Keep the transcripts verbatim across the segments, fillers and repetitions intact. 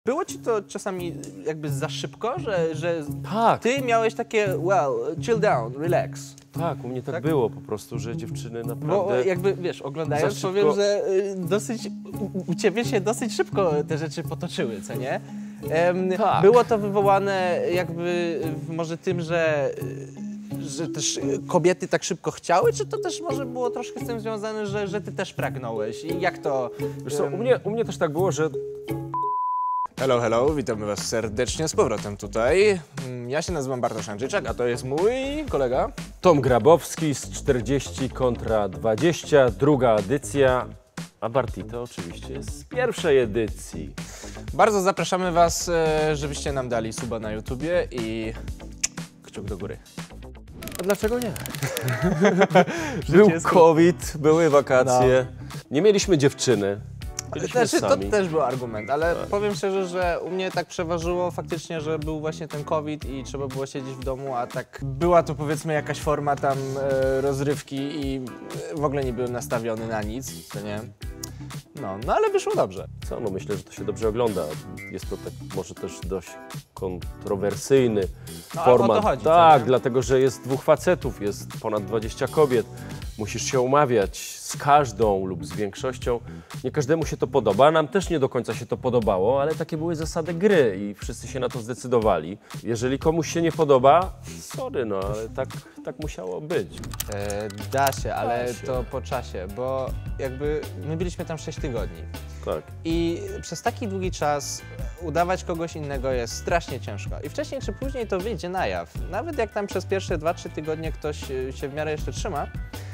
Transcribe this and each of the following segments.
Było ci to czasami jakby za szybko, że, że Tak. ty miałeś takie, well, chill down, relax? Tak, u mnie tak, Tak? było po prostu, że dziewczyny naprawdę... Bo jakby, wiesz, oglądając za powiem, szybko- że y, dosyć, u, u ciebie się dosyć szybko te rzeczy potoczyły, co nie? Em, Tak. Było to wywołane jakby y, może tym, że, y, że też y, kobiety tak szybko chciały, czy to też może było troszkę z tym związane, że, że ty też pragnąłeś? I jak to... Wiesz co, em, u mnie, u mnie też tak było, że Hello, hello, witamy was serdecznie z powrotem tutaj. Mm, Ja się nazywam Bartosz Andrzejczak, a to jest mój kolega. Tom Grabowski z czterdzieści kontra dwadzieścia, druga edycja, a Bartito oczywiście jest z pierwszej edycji. Bardzo zapraszamy was, e, żebyście nam dali suba na YouTubie i kciuk do góry. A dlaczego nie? Był jest- COVID, były wakacje, nie mieliśmy dziewczyny. Byliśmy Znaczy, to sami. też był argument, ale powiem szczerze, że u mnie tak przeważyło faktycznie, że był właśnie ten COVID i trzeba było siedzieć w domu, a tak była to powiedzmy jakaś forma tam e, rozrywki i w ogóle nie byłem nastawiony na nic, to nie? No, no ale wyszło dobrze. Co, no myślę, że to się dobrze ogląda. Jest to tak może też dość kontrowersyjny No, ale o to format. chodzi, co tak, nie? dlatego że jest dwóch facetów, jest ponad dwadzieścia kobiet. Musisz się umawiać z każdą lub z większością. Nie każdemu się to podoba, nam też nie do końca się to podobało, ale takie były zasady gry i wszyscy się na to zdecydowali. Jeżeli komuś się nie podoba, sorry, no ale tak, tak musiało być. E, da się, ale Da się. to po czasie, bo jakby my byliśmy tam sześć tygodni. Tak. I przez taki długi czas udawać kogoś innego jest strasznie ciężko. I wcześniej czy później to wyjdzie na jaw. Nawet jak tam przez pierwsze dwa trzy tygodnie ktoś y, się w miarę jeszcze trzyma,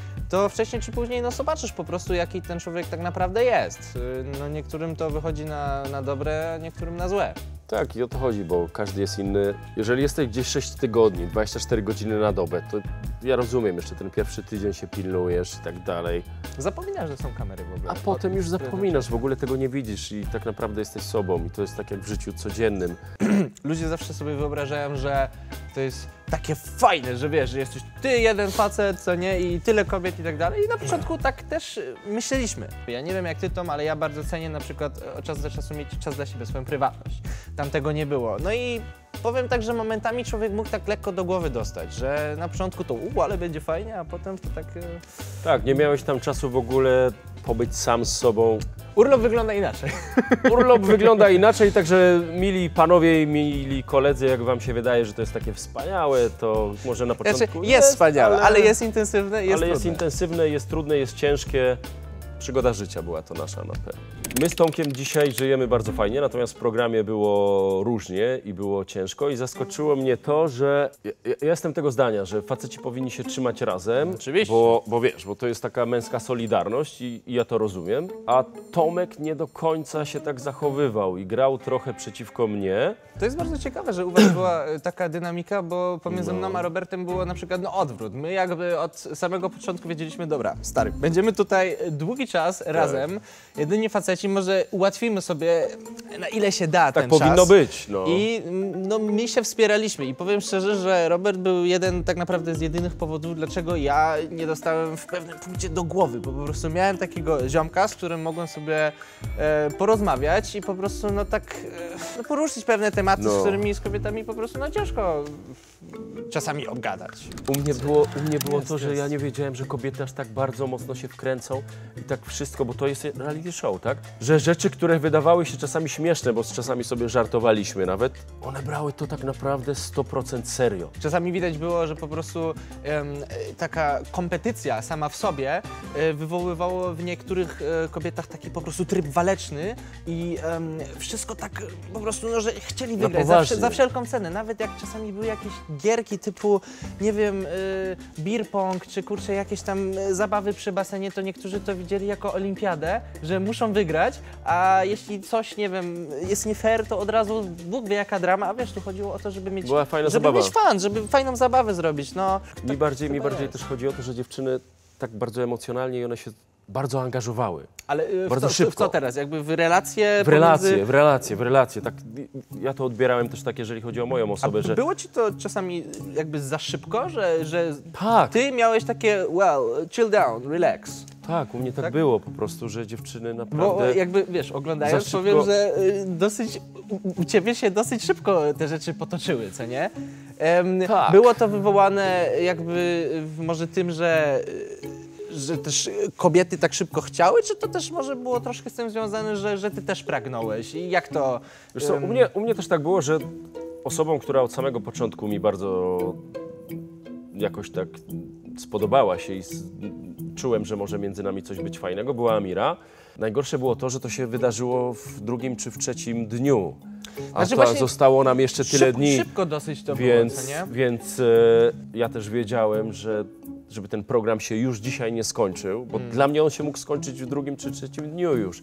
to wcześniej czy później no zobaczysz po prostu, jaki ten człowiek tak naprawdę jest. Y, No niektórym to wychodzi na, na dobre, a niektórym na złe. Tak, i o to chodzi, bo każdy jest inny. Jeżeli jesteś gdzieś sześć tygodni, dwadzieścia cztery godziny na dobę, to ja rozumiem, jeszcze ten pierwszy tydzień się pilnujesz i tak dalej. Zapominasz, że są kamery w ogóle. A potem już zapominasz, w ogóle tego nie widzisz i tak naprawdę jesteś sobą i to jest tak jak w życiu codziennym. Ludzie zawsze sobie wyobrażają, że to jest takie fajne, że wiesz, że jesteś ty jeden facet, co nie, i tyle kobiet i tak dalej. I na początku tak też y, myśleliśmy. Ja nie wiem jak ty, Tom, ale ja bardzo cenię na przykład od czasu do czasu mieć czas dla siebie, swoją prywatność. Tam tego nie było. No i powiem tak, że momentami człowiek mógł tak lekko do głowy dostać, że na początku to u, ale będzie fajnie, a potem to tak... Y... Tak, nie miałeś tam czasu w ogóle pobyć sam z sobą. Urlop wygląda inaczej. Urlop wygląda inaczej, także mili panowie i mili koledzy, jak wam się wydaje, że to jest takie wspaniałe, to może na początku Znaczy, jest wspaniałe, ale, ale jest intensywne i jest ale jest trudne. intensywne, jest trudne, jest ciężkie. Przygoda życia była to nasza na pewno. My z Tomkiem dzisiaj żyjemy bardzo fajnie, natomiast w programie było różnie i było ciężko i zaskoczyło mnie to, że ja, ja jestem tego zdania, że faceci powinni się trzymać razem. Oczywiście. Bo, bo wiesz, bo to jest taka męska solidarność i, i ja to rozumiem, a Tomek nie do końca się tak zachowywał i grał trochę przeciwko mnie. To jest bardzo ciekawe, że u was była e, taka dynamika, bo pomiędzy No. mną a Robertem było na przykład no, odwrót. My jakby od samego początku wiedzieliśmy, dobra, stary, będziemy tutaj długi czas Tak. razem, jedynie faceci, może ułatwimy sobie na ile się da Tak ten powinno czas. być. No. I mm, no, my się wspieraliśmy i powiem szczerze, że Robert był jeden tak naprawdę z jedynych powodów, dlaczego ja nie dostałem w pewnym punkcie do głowy, bo po prostu miałem takiego ziomka, z którym mogłem sobie e, porozmawiać i po prostu no tak e, no, poruszyć pewne tematy, No. z którymi z kobietami po prostu no ciężko czasami obgadać. U mnie było, u mnie było Jest, to, że jest. ja nie wiedziałem, że kobiety aż tak bardzo mocno się wkręcą i tak wszystko, bo to jest reality show, tak? Że rzeczy, które wydawały się czasami śmieszne, bo z czasami sobie żartowaliśmy nawet, one brały to tak naprawdę sto procent serio. Czasami widać było, że po prostu em, taka kompetycja sama w sobie e, wywoływało w niektórych e, kobietach taki po prostu tryb waleczny i em, wszystko tak e, po prostu, no, że chcieli wygrać za, poważnie. wsze- za wszelką cenę. Nawet jak czasami były jakieś gierki typu, nie wiem, e, beer pong, czy kurczę jakieś tam e, zabawy przy basenie, to niektórzy to widzieli jako olimpiadę, że muszą wygrać, a jeśli coś, nie wiem, jest nie fair, to od razu Bóg wie jaka drama, a wiesz, tu chodziło o to, żeby mieć, Była fajna żeby zabawa. mieć fan, żeby fajną zabawę zrobić, no. Mi bardziej, mi chyba bardziej jest. też chodzi o to, że dziewczyny tak bardzo emocjonalnie i one się bardzo angażowały. Ale y, w, Bardzo co, w szybko. co teraz? Jakby w relacje W relacje, pomiędzy... w relacje, w relacje. Tak, ja to odbierałem też tak, jeżeli chodzi o moją A osobę, że było ci to czasami jakby za szybko, że, że tak, ty miałeś takie, well, chill down, relax? Tak, u mnie tak, Tak? było po prostu, że dziewczyny Bo naprawdę... jakby, wiesz, oglądając za szybko- powiem, że y, dosyć, u, u ciebie się dosyć szybko te rzeczy potoczyły, co nie? Em, Tak. Było to wywołane jakby y, może tym, że, y, że też kobiety tak szybko chciały, czy to też może było troszkę z tym związane, że, że ty też pragnąłeś? I jak to... Wiesz co, u mnie, u mnie też tak było, że osobą, która od samego początku mi bardzo jakoś tak spodobała się i s- czułem, że może między nami coś być fajnego, była Amira. Najgorsze było to, że to się wydarzyło w drugim czy w trzecim dniu. A Znaczy to właśnie zostało nam jeszcze tyle Szyb, dni. Szybko dosyć to było, Więc, co nie? więc e, ja też wiedziałem, że żeby ten program się już dzisiaj nie skończył, bo Hmm. dla mnie on się mógł skończyć w drugim czy trzecim dniu już.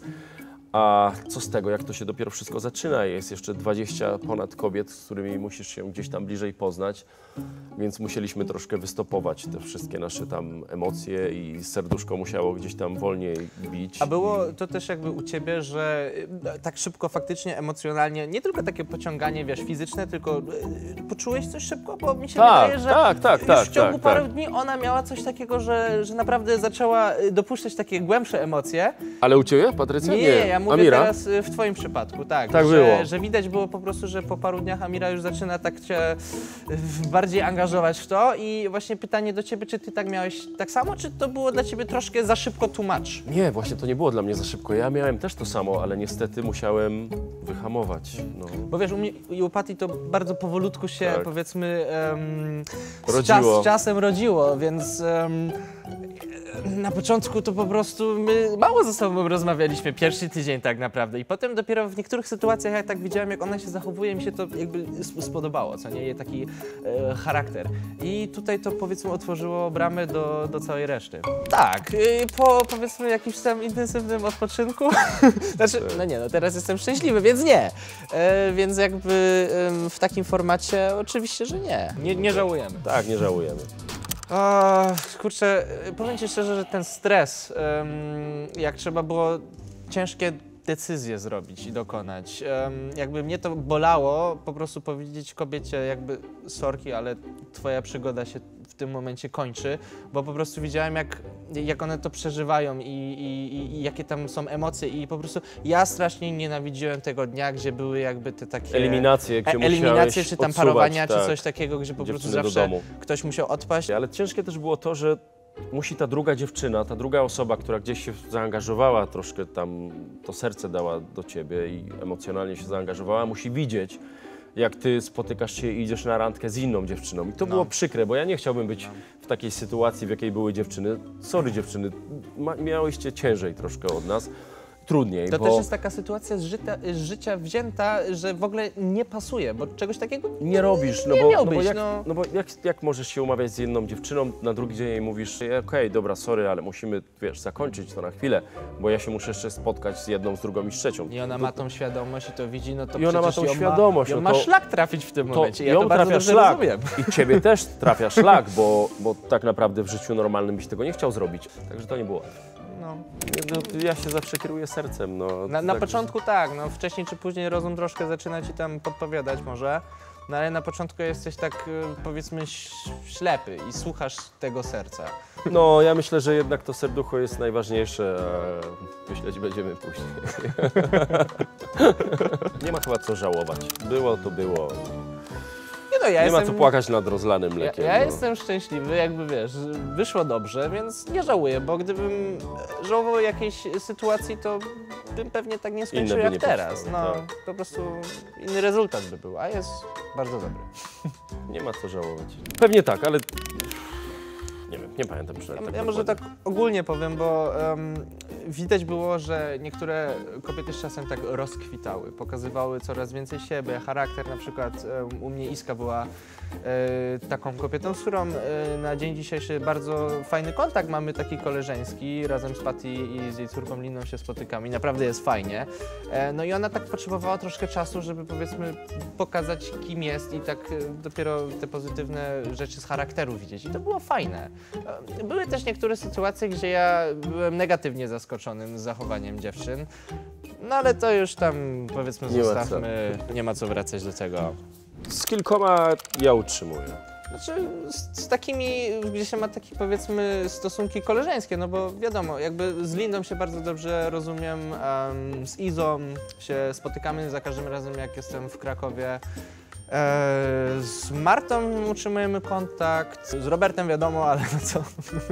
A co z tego, jak to się dopiero wszystko zaczyna? Jest jeszcze dwadzieścia ponad kobiet, z którymi musisz się gdzieś tam bliżej poznać, więc musieliśmy troszkę wystopować te wszystkie nasze tam emocje i serduszko musiało gdzieś tam wolniej bić. A było to też jakby u ciebie, że y, tak szybko faktycznie emocjonalnie, nie tylko takie pociąganie, wiesz, fizyczne, tylko y, poczułeś coś szybko? Bo mi się Tak, wydaje, że tak, tak, już tak, w ciągu tak, paru tak. dni ona miała coś takiego, że, że naprawdę zaczęła y, dopuszczać takie głębsze emocje. Ale u ciebie, Patrycja? Nie, nie, ja mówię Amira? teraz y, w twoim przypadku, tak. Tak że, było. Że widać było po prostu, że po paru dniach Amira już zaczyna tak cię y, bardziej angażować w to i właśnie pytanie do ciebie, czy ty tak miałeś tak samo, czy to było dla ciebie troszkę za szybko tłumacz? Nie, właśnie to nie było dla mnie za szybko. Ja miałem też to samo, ale niestety musiałem wyhamować. No. Bo wiesz, u mnie i u Pati to bardzo powolutku się, Tak. powiedzmy, em, z, Rodziło. czas, z czasem rodziło, więc em, na początku to po prostu my mało ze sobą rozmawialiśmy, pierwszy tydzień tak naprawdę i potem dopiero w niektórych sytuacjach jak tak widziałem, jak ona się zachowuje, mi się to jakby sp- spodobało, co nie, jej taki e, charakter. I tutaj to powiedzmy otworzyło bramę do, do całej reszty. Tak, y, po powiedzmy jakimś tam intensywnym odpoczynku, znaczy, no nie, no teraz jestem szczęśliwy, więc nie. E, więc jakby em, w takim formacie oczywiście, że nie. Nie, nie żałujemy. Tak, nie żałujemy. O, kurczę, powiem ci szczerze, że ten stres, em, jak trzeba było ciężkie decyzje zrobić i dokonać, em, jakby mnie to bolało, po prostu powiedzieć kobiecie jakby sorki, ale twoja przygoda się w tym momencie kończy, bo po prostu widziałem jak, jak one to przeżywają i, i, i jakie tam są emocje i po prostu ja strasznie nienawidziłem tego dnia, gdzie były jakby te takie... Eliminacje, gdzie E, eliminacje, musiałeś czy tam odsuwać, parowania, tak, czy coś takiego, gdzie po prostu dziewczyny do zawsze domu. ktoś musiał odpaść. Ale ciężkie też było to, że musi ta druga dziewczyna, ta druga osoba, która gdzieś się zaangażowała, troszkę tam to serce dała do ciebie i emocjonalnie się zaangażowała, musi widzieć, jak ty spotykasz się i idziesz na randkę z inną dziewczyną. I to No. było przykre, bo ja nie chciałbym być w takiej sytuacji, w jakiej były dziewczyny. Sorry dziewczyny, ma, miałyście ciężej troszkę od nas. Trudniej, To bo też jest taka sytuacja z, żyta, z życia wzięta, że w ogóle nie pasuje, bo czegoś takiego nie robisz, no nie bo, miał no bo, być, jak, no. no bo jak, jak możesz się umawiać z jedną dziewczyną, na drugi dzień jej mówisz, okej, dobra, sorry, ale musimy, wiesz, zakończyć to na chwilę, bo ja się muszę jeszcze spotkać z jedną, z drugą i z trzecią. I ona ma tą świadomość i to widzi, no to I ona ma przecież tą ją świadomość, Ma, ją no ma to- szlak trafić w tym To momencie. Ja ją to bardzo trafia dobrze szlak rozumiem. i ciebie też trafia szlak, bo, bo tak naprawdę w życiu normalnym byś tego nie chciał zrobić. Także to nie było. No. Nie, no, ja się zawsze kieruję sercem. No, Na, na tak, początku tak, no wcześniej czy później rozum troszkę zaczyna ci tam podpowiadać może, no ale na początku jesteś tak y, powiedzmy ś- ślepy i słuchasz tego serca. No, ja myślę, że jednak to serducho jest najważniejsze, a myśleć będziemy później. Nie ma chyba co żałować. Było to było. Nie no, ja Nie jestem... ma co płakać nad rozlanym Ja, mlekiem. ja no. jestem szczęśliwy, jakby wiesz, wyszło dobrze, więc nie żałuję, bo gdybym żałował jakiejś sytuacji, to bym pewnie tak nie skończył Inne by jak nie teraz. powstało, No, tak. po prostu inny rezultat by był, a jest bardzo dobry. Nie ma co żałować. Pewnie tak, ale nie wiem, nie pamiętam przynajmniej. Ja, tak ja może tak dokładnie. ogólnie powiem, bo em, widać było, że niektóre kobiety z czasem tak rozkwitały, pokazywały coraz więcej siebie, charakter. Na przykład em, u mnie Iska była e, taką kobietą, z którą e, na dzień dzisiejszy bardzo fajny kontakt mamy, taki koleżeński. Razem z Patty i z jej córką Liną się spotykamy i naprawdę jest fajnie. E, no i ona tak potrzebowała troszkę czasu, żeby powiedzmy pokazać, kim jest i tak e, dopiero te pozytywne rzeczy z charakteru widzieć. I to było fajne. E, Były też niektóre sytuacje, gdzie ja byłem negatywnie zaskoczonym z zachowaniem dziewczyn. No ale to już tam powiedzmy Nie ma co. zostawmy, nie ma co wracać do tego. Z kilkoma ja utrzymuję. Znaczy z, z takimi, gdzie się ma takie powiedzmy stosunki koleżeńskie, no bo wiadomo, jakby z Lindą się bardzo dobrze rozumiem, um, z Izą się spotykamy za każdym razem jak jestem w Krakowie. E, z Martą utrzymujemy kontakt, z Robertem wiadomo, ale no co,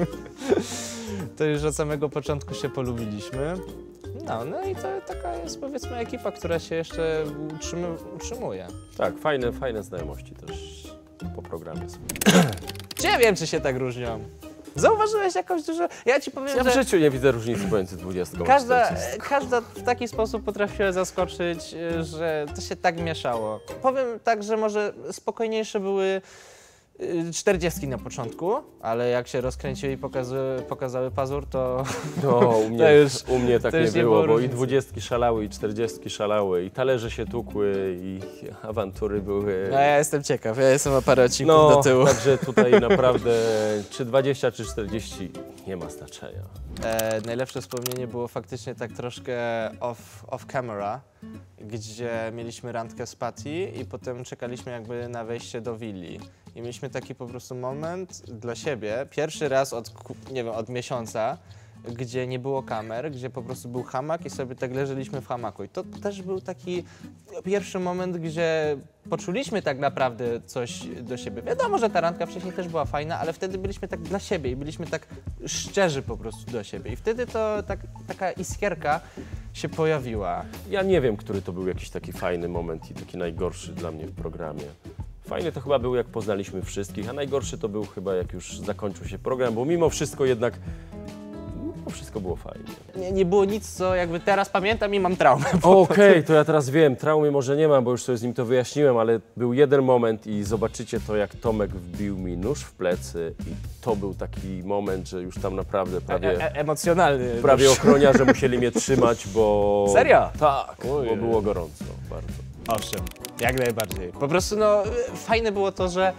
to już od samego początku się polubiliśmy. No, no i to taka jest powiedzmy ekipa, która się jeszcze utrzymy, utrzymuje. Tak, fajne, fajne znajomości też po programie są. Czy ja wiem, czy się tak różnią? Zauważyłeś jakąś dużo... Ja ci powiem, Ja w że życiu nie widzę różnicy pomiędzy dwudziestką a każda, czterdziestką. każda w taki sposób potrafiła zaskoczyć, y, że to się tak mieszało. Powiem tak, że może spokojniejsze były y, czterdziestki na początku, ale jak się rozkręciły i pokazały, pokazały pazur, to... No, u mnie, już- u mnie tak to nie już nie było, było bo i różnicy. dwudziestki szalały, i czterdziestki szalały, i talerze się tukły, i awantury były. No ja jestem ciekaw, ja jestem o parę odcinków No, do tyłu. także tutaj naprawdę czy dwadzieścia, czy czterdzieści nie ma znaczenia. E, najlepsze wspomnienie było faktycznie tak troszkę off, off camera, gdzie mieliśmy randkę z Patty i potem czekaliśmy jakby na wejście do willi. I mieliśmy taki po prostu moment dla siebie, pierwszy raz od, ku- nie wiem, od miesiąca, gdzie nie było kamer, gdzie po prostu był hamak i sobie tak leżeliśmy w hamaku. I to też był taki pierwszy moment, gdzie poczuliśmy tak naprawdę coś do siebie. Wiadomo, że ta randka wcześniej też była fajna, ale wtedy byliśmy tak dla siebie i byliśmy tak szczerzy po prostu do siebie. I wtedy to tak, taka iskierka się pojawiła. Ja nie wiem, który to był jakiś taki fajny moment i taki najgorszy dla mnie w programie. Fajny to chyba był, jak poznaliśmy wszystkich, a najgorszy to był chyba, jak już zakończył się program, bo mimo wszystko jednak, mimo wszystko było fajnie. Nie, nie było nic, co jakby teraz pamiętam i mam traumę. Okej, to ja teraz wiem, traumy może nie mam, bo już sobie z nim to wyjaśniłem, ale był jeden moment i zobaczycie to, jak Tomek wbił mi nóż w plecy i to był taki moment, że już tam naprawdę E, prawie, e, emocjonalny. prawie ochroniarze musieli mnie trzymać, bo... Serio? Tak, Oj. bo było gorąco bardzo. Owszem, jak najbardziej. Po prostu no, fajne było to, że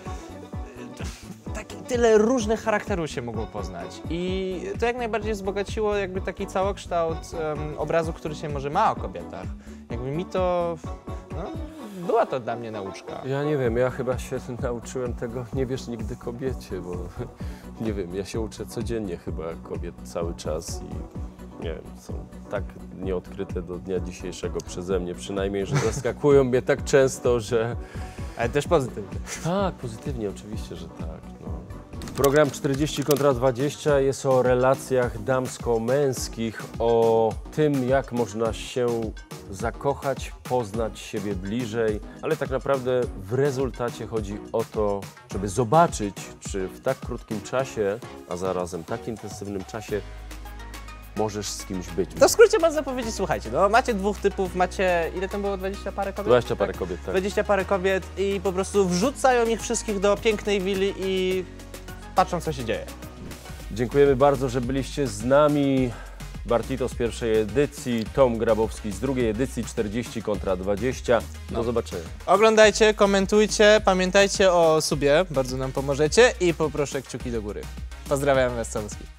tak, tyle różnych charakterów się mogło poznać i to jak najbardziej wzbogaciło jakby taki całokształt um, obrazu, który się może ma o kobietach. Jakby mi to, no, była to dla mnie nauczka. Ja nie wiem, ja chyba się nauczyłem tego, nie wiesz nigdy kobiecie, bo nie wiem, ja się uczę codziennie chyba kobiet cały czas i nie wiem, są tak nieodkryte do dnia dzisiejszego przeze mnie przynajmniej, że zaskakują mnie tak często, że... Ale też pozytywnie. Tak, pozytywnie oczywiście, że tak. No. Program czterdzieści kontra dwadzieścia jest o relacjach damsko-męskich, o tym, jak można się zakochać, poznać siebie bliżej, ale tak naprawdę w rezultacie chodzi o to, żeby zobaczyć, czy w tak krótkim czasie, a zarazem tak intensywnym czasie możesz z kimś być. To w skrócie można powiedzieć, słuchajcie, no macie dwóch typów, macie, ile tam było, dwadzieścia parę kobiet? dwadzieścia parę kobiet, tak. dwadzieścia parę kobiet i po prostu wrzucają ich wszystkich do pięknej willi i patrzą, co się dzieje. Dziękujemy bardzo, że byliście z nami. Bartito z pierwszej edycji, Tom Grabowski z drugiej edycji, czterdzieści kontra dwadzieścia. Do No. zobaczenia. Oglądajcie, komentujcie, pamiętajcie o subie, bardzo nam pomożecie i poproszę kciuki do góry. Pozdrawiam Was całuski.